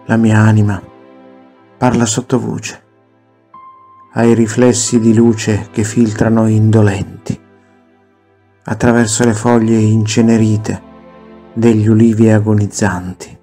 La mia anima parla sottovoce ai riflessi di luce che filtrano indolenti attraverso le foglie incenerite degli ulivi agonizzanti.